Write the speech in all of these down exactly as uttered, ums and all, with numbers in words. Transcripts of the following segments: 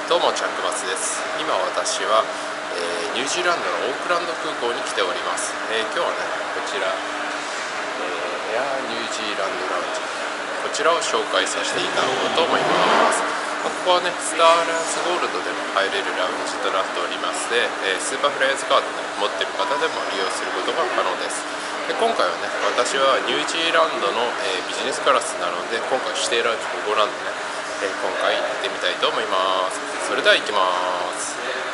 どうもチャックマスです。今私は、えー、ニュージーランドのオークランド空港に来ております。えー、今日はねこちら、えー、エアニュージーランドラウンジこちらを紹介させていただこうと思います。まあ、ここはねスターアライアンスゴールドでも入れるラウンジとなっておりまして、えー、スーパーフライヤーズカード、ね、持っている方でも利用することが可能です。で今回はね私はニュージーランドの、えー、ビジネスクラスなので今回指定ラウンジここなんでね、えー、今回行ってみたいと思います。それでは行きます。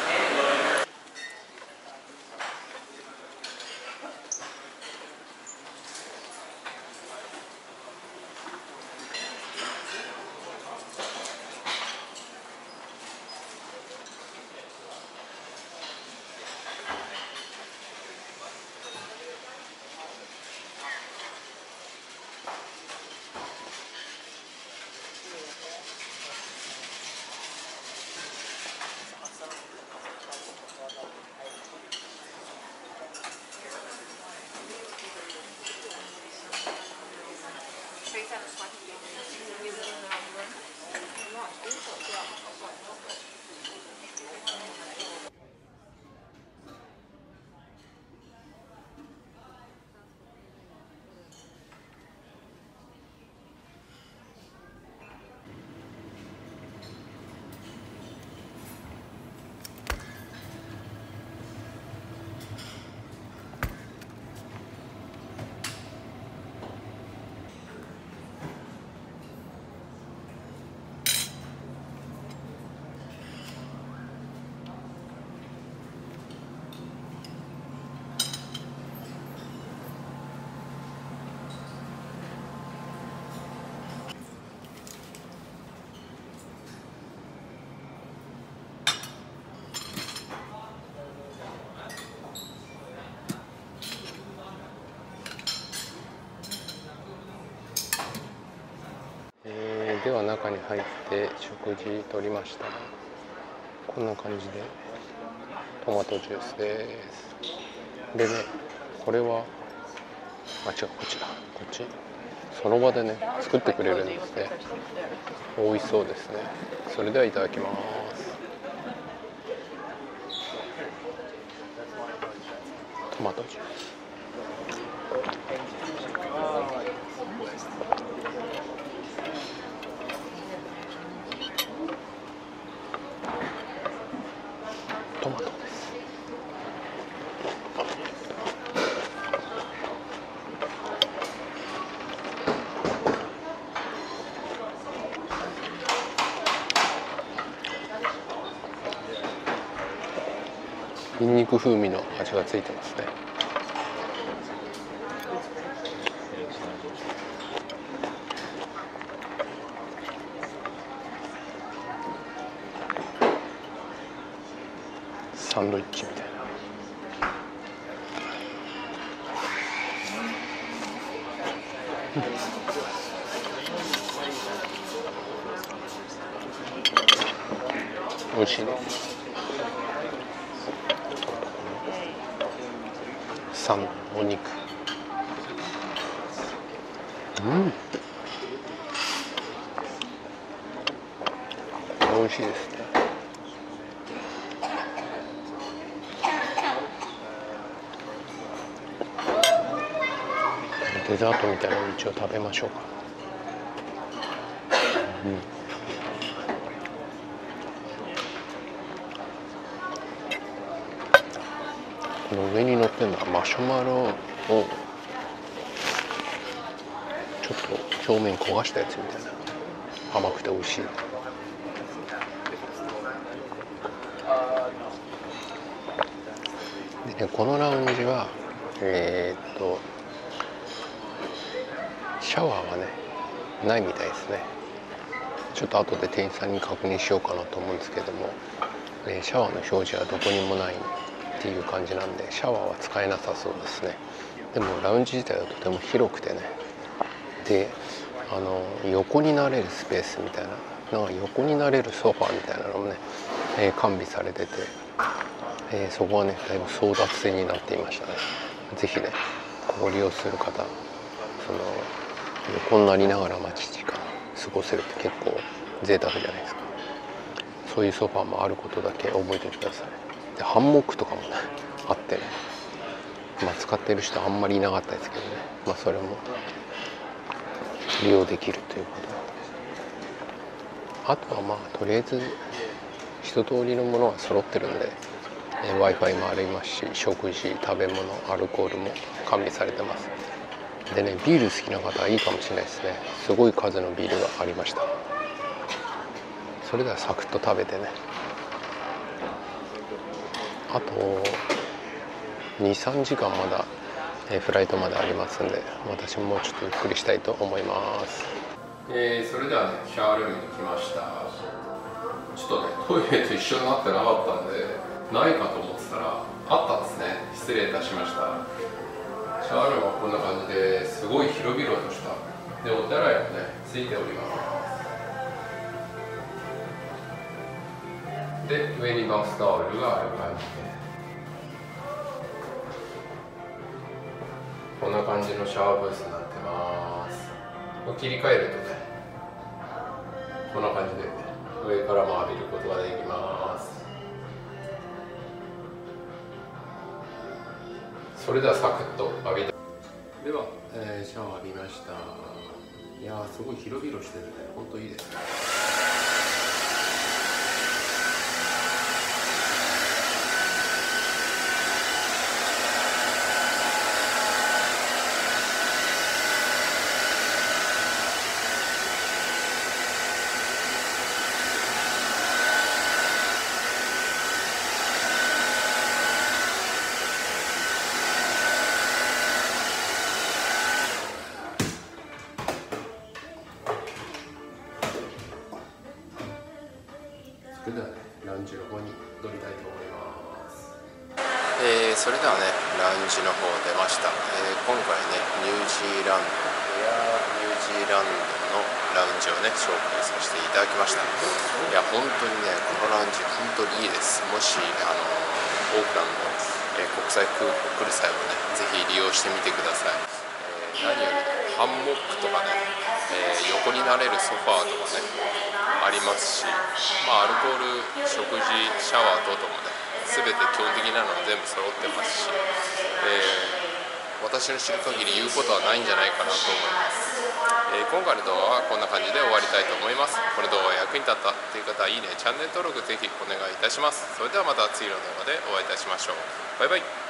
えー、では中に入って食事とりました。こんな感じでトマトジュースです。でねこれはあ違うこっちだこっちその場でね作ってくれるんですね。美味しそうですね。それではいただきます。トマトジューストマトです。ニンニク風味の味がついてますね。サンドイッチみたいな。美味しいね。サンお肉、うん美味しいですね。デザートみたいなのを一応食べましょうか。うんこの上に乗ってるのはマシュマロをちょっと表面焦がしたやつみたいな。甘くて美味しい。でねこのラウンジはえー、っとシャワーはねないみたいですね。ちょっと後で店員さんに確認しようかなと思うんですけども、えー、シャワーの表示はどこにもないっていう感じなんでシャワーは使えなさそうですね。でもラウンジ自体はとても広くてね、であの横になれるスペースみたいな、なんか横になれるソファーみたいなのもね、えー、完備されてて、えー、そこはねだいぶ争奪戦になっていましたね。ぜひねご利用する方、その横になりながら待ち時間過ごせるって結構贅沢じゃないですか。 そういうソファーもあることだけ覚えておいてください。でハンモックとかもねあってね、まあ使ってる人あんまりいなかったですけどね、まあそれも利用できるということ。あとはまあとりあえず一通りのものが揃ってるんで、えー、Wi-Fi もありますし、食事、食べ物、アルコールも完備されてます。でね、ビール好きな方はいいかもしれないですね。すごい数のビールがありました。それではサクッと食べてね。あと にさんじかんまだ、えー、フライトまでありますんで、私ももうちょっとゆっくりしたいと思います。えー、それではね、シャワールームに来ました。ちょっとね、トイレと一緒になってなかったんでないかと思ってたらあったんですね。失礼いたしました。シャワールームはこんな感じですごい広々としたで、お手洗いもねついております。で、上にバスタオルがある感じで、こんな感じのシャワーブースになってます。切り替えるとね、こんな感じで上からも浴びることができます。それではサクッと浴びて、では、えー、シャワー浴びました。いやー、すごい広々してるね。ほんといいですね。それではね、ラウンジの方に戻りたいと思います。えー、それではね、ラウンジの方出ました。えー、今回ね、ニュージーランド、エアニュージーランドのラウンジをね、紹介させていただきました。いや、本当にね、このラウンジ、本当にいいです。もし、あの、オークランドの、えー、国際空港来る際はね、ぜひ利用してみてください。えー、何よりね、ハンモックとかね、えー、横になれるソファーとかね、ありますし、まあ、アルコール、食事、シャワー等々もね、全て基本的なのは全部揃ってますし、えー、私の知る限り言うことはないんじゃないかなと思います。えー、今回の動画はこんな感じで終わりたいと思います。この動画が役に立ったという方は、いいね、チャンネル登録ぜひお願いいたします。それではまた次の動画でお会いいたしましょう。バイバイ。